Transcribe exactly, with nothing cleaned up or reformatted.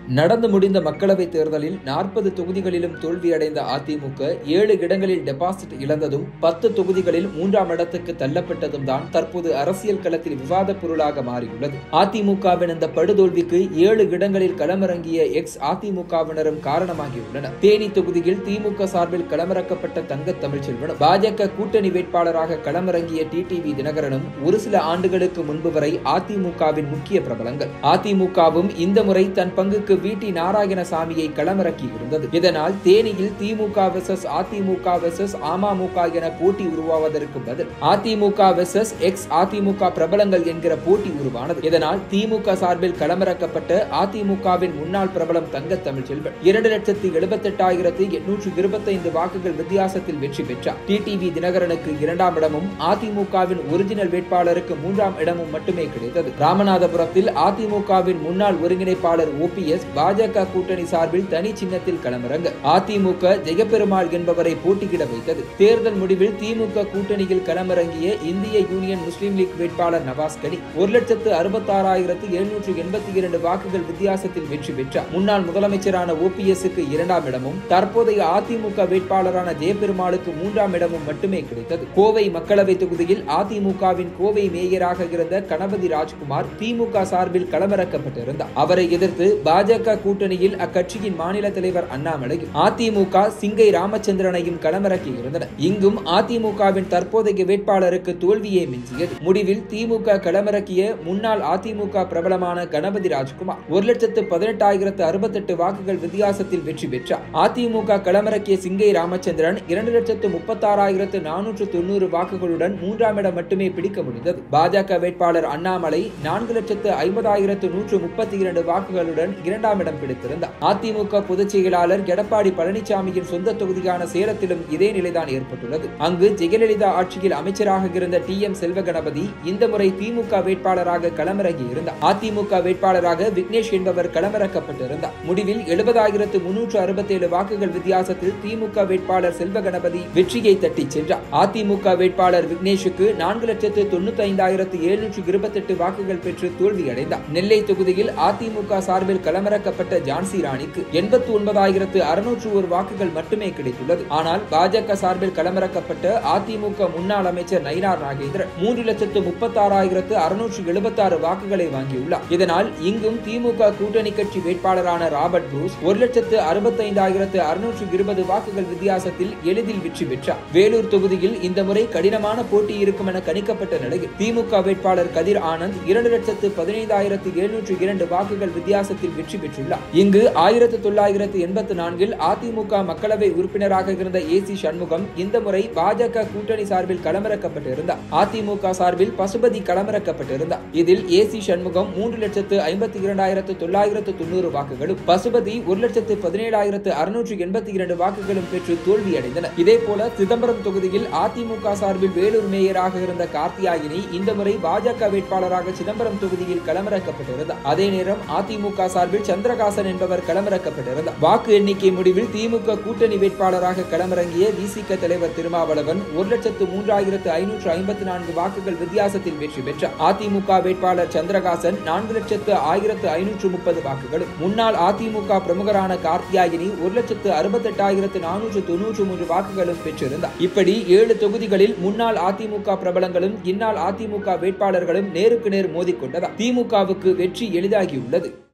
நடந்து முடிந்த மக்களவைத் தேர்தலில் நாற்பது தொகுதிகளிலும் தோல்வியடைந்த அதிமுக ஏழு இடங்களில் டெபாசிட் இழந்ததும் பத்து தொகுதிகளில் மூன்றாம் இடத்துக்கு தள்ளப்பட்டதும் தான் தற்போது அரசியல் களத்தில் விவாத பொருளாக மாறியுள்ளது. அதிமுகவின் இந்த படுதோல்விக்கு ஏழு இடங்களில் களமிறங்கிய எக்ஸ் அதிமுகவினரும் காரணமாகியுள்ளனர். தேனி தொகுதியில் திமுக சார்பில் களமிறக்கப்பட்ட தங்க தமிழ்ச்செல்வனும் பாஜக கூட்டணி வேட்பாளராக களமிறங்கிய டிடிவி தினகரனும் ஒரு சில ஆண்டுகளுக்கு முன்பு வரை அதிமுகவின் முக்கிய பிரபலங்கள். அதிமுகவும் இந்த முறை தன் பங்குக்கு வி டி நாராயணசாமியை களமிறக்கி இருந்தது. இதனால் தேனியில் திமுக வெர்சஸ் அதிமுக வெர்சஸ் அமமுக என போட்டி உருவாவதற்கு பதில் அதிமுக வெர்சஸ் எக்ஸ் அதிமுக பிரபலங்கள் என்கிற போட்டி உருவானது. இதனால் திமுக சார்பில் களமிறக்கப்பட்ட அதிமுகவின் முன்னாள் பிரபலம் தங்க தமிழ்ச்செல்வன் இரண்டு லட்சத்தி எழுபத்தி எட்டாயிரத்தி எண்ணூற்று இருபத்தி ஐந்து வாக்குகள் வித்தியாசத்தில் வெற்றி பெற்றார். டிடிவி தினகரனுக்கு இரண்டாம் இடமும் அதிமுகவின் ஒரிஜினல் வேட்பாளருக்கு மூன்றாம் இடமும் மட்டுமே கிடைத்தது. ராமநாதபுரத்தில் அதிமுகவின் முன்னாள் ஒருங்கிணைப்பாளர் ஓ பி எஸ் பாஜக கூட்டணி சார்பில் தனி சின்னத்தில் களமிறங்க அதிமுக ஜெயபெருமாள் என்பவரை போட்டியிட வைத்தது. தேர்தல் முடிவில் திமுக கூட்டணியில் களமிறங்கிய இந்திய யூனியன் முஸ்லீம் லீக் வேட்பாளர் நவாஸ் கனி ஒரு லட்சத்து அறுபத்தி ஆறாயிரத்து எழுநூற்று எண்பத்தி இரண்டு வாக்குகள் வித்தியாசத்தில் வெற்றி பெற்றார். முன்னாள் முதலமைச்சரான ஓ பி எஸ் க்கு இரண்டாம் இடமும் தற்போதைய அதிமுக வேட்பாளரான ஜெயபெருமாளுக்கு மூன்றாம் இடமும் மட்டுமே கிடைத்தது. கோவை மக்களவை தொகுதியில் அதிமுகவின் கோவை மேயராக இருந்த கணபதி ராஜ்குமார் திமுக சார்பில் களமிறக்கப்பட்டிருந்தார். அவரை எதிர்த்து பாஜக கூட்டணியில் அக்கட்சியின் மாநில தலைவர் அண்ணாமலையும் அதிமுக சிங்கை ராமச்சந்திரனையும் களமிறக்கி இருந்தனர். இங்கும் அதிமுகவின் தற்போதைய வேட்பாளருக்கு தோல்வியே மிஞ்சியது. முடிவில் திமுக களமிறக்கிய முன்னாள் அதிமுக பிரபலமான கணபதி ராஜ்குமார் ஒரு லட்சத்து பதினெட்டாயிரத்து அறுபத்தி எட்டு வாக்குகள் வித்தியாசத்தில் வெற்றி பெற்றார். அதிமுக களமிறக்கிய சிங்கை ராமச்சந்திரன் இரண்டு லட்சத்து முப்பத்தி ஆறாயிரத்து நானூற்று தொண்ணூறு வாக்குகளுடன் மூன்றாம் இடம் மட்டுமே பிடிக்க முடிந்தது. பாஜக வேட்பாளர் அண்ணாமலை நான்கு லட்சத்து ஐம்பதாயிரத்து நூற்று முப்பத்தி இரண்டு வாக்குகளுடன் இரண்டாம் இடம் பிடித்திருந்தார். அதிமுக பொதுச் செயலாளர் எடப்பாடி பழனிசாமியின் சொந்த தொகுதியான சேலத்திலும் இதே நிலைதான் ஏற்பட்டுள்ளது. அங்கு ஜெயலலிதா ஆட்சியில் அமைச்சராக இருந்த டி எம் செல்வகணபதி இந்த முறை திமுக வேட்பாளராக களமிறங்கி இருந்தார். அதிமுக வேட்பாளராக விக்னேஷ் என்பவர் களமிறக்கப்பட்டிருந்தார். முடிவில் எழுபதாயிரத்து முன்னூற்று அறுபத்தி ஏழு வாக்குகள் வித்தியாசத்தில் திமுக வேட்பாளர் செல்வகணபதி வெற்றியை தட்டிச் சென்றார். அதிமுக வேட்பாளர் விக்னேஷுக்கு நான்கு லட்சத்து தொண்ணூத்தி ஐந்தாயிரத்து எழுநூற்று இருபத்தி எட்டு வாக்குகள் பெற்று தோல்வியடைந்தார். நெல்லை தொகுதியில் அதிமுக சார்பில் களமிறக்கப்பட்ட ஜான்சி ராணிக்கு எண்பத்தி ஒன்பதாயிரத்து அறுநூற்று ஒரு வாக்குகள் மட்டுமே கிடைத்துள்ளது. ஆனால் பாஜக சார்பில் களமிறக்கப்பட்ட அதிமுக முன்னாள் அமைச்சர் நயினார் நாகேந்திரன் மூன்று லட்சத்து முப்பத்தி ஆறாயிரத்து அறுநூற்று எழுபத்தி ஆறு வாக்குகளை வாங்கியுள்ளார். இதனால் இங்கும் திமுக கூட்டணி கட்சி வேட்பாளரான ராபர்ட் புரூஸ் ஒரு லட்சத்து அறுபத்தி ஐந்தாயிரத்து அறுநூற்று இருபது வாக்குகள் வித்தியாசத்தில் எளிதில் வெற்றி பெற்றார். வேலூர் தொகுதியில் இந்த முறை கடினமான போட்டி இருக்கும் என கணிக்கப்பட்ட நிலையில் திமுக வேட்பாளர் கதிர் ஆனந்த் இரண்டு லட்சத்து பதினைந்தாயிரத்து எழுநூற்று இரண்டு வாக்குகள் வித்தியாசத்தில் வெற்றி பெற்றுள்ளார். இங்கு ஆயிரத்து தொள்ளாயிரத்து எண்பத்தி நான்கில் அதிமுக மக்களவை உறுப்பினராக இருந்த ஏ சி சண்முகம் இந்த முறை பாஜக கூட்டணி சார்பில் களமிறக்கப்பட்டிருந்தார். அதிமுக சார்பில் பசுபதி களமிறக்கப்பட்டிருந்தார். இதில் ஏ சி சண்முகம் மூன்று லட்சத்து ஐம்பத்தி இரண்டாயிரத்து தொள்ளாயிரத்து தொண்ணூறு வாக்குகளும் பசுபதி ஒரு லட்சத்து பதினேழாயிரத்து அறுநூற்று எண்பத்தி இரண்டு வாக்குகளும் பெற்று தோல்வியடைந்தனர். இதேபோல சிதம்பரம் தொகுதியில் அதிமுக சார்பில் வேலூர் மேயராக இருந்த கார்த்தியாயினி இந்த முறை பாஜக வேட்பாளராக சிதம்பரம் தொகுதியில் களமிறக்கப்பட்டிருந்தார். அதே நேரம் அதிமுக சார்பில் சந்திரகாசன் என்பவர் களமிறக்கப்பட்டிருந்தார். வாக்கு எண்ணிக்கை முடிவில் திமுக கூட்டணி வேட்பாளராக களமிறங்கிய வி சி க தலைவர் திருமாவளவன் ஒரு லட்சத்து மூன்றாயிரத்து ஐநூற்று ஐம்பத்தி நான்கு வாக்குகள் வித்தியாசத்தில் வெற்றி பெற்றார். அதிமுக வேட்பாளர் சந்திரகாசன் நான்கு லட்சத்து ஆயிரத்து ஐநூற்று முப்பது வாக்குகளும் முன்னாள் அதிமுக பிரமுகரான கார்த்தியாயினி ஒரு லட்சத்து அறுபத்தி எட்டாயிரத்து நானூற்று தொன்னூற்று மூன்று வாக்குகளும் பெற்றிருந்தார். இப்படி ஏழு தொகுதிகளில் முன்னாள் அதிமுக பிரபலங்களும் இந்நாள் அதிமுக வேட்பாளர்களும் நேருக்கு நேர் மோதிக்கொண்டதால் திமுகவுக்கு வெற்றி எளிதாகியுள்ளது.